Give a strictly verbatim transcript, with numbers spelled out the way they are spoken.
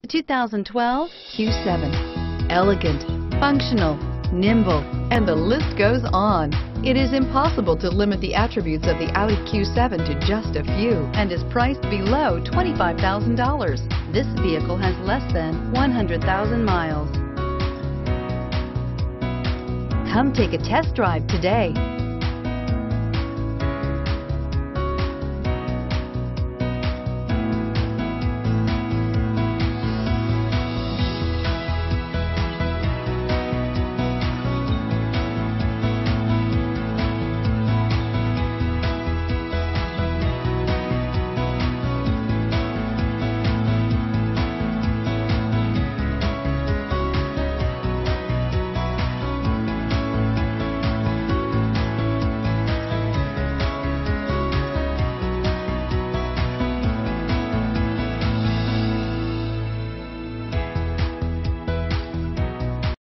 two thousand twelve Q seven. Elegant, functional, nimble, and the list goes on. It is impossible to limit the attributes of the Audi Q seven to just a few and is priced below twenty-five thousand dollars. This vehicle has less than one hundred thousand miles. Come take a test drive today.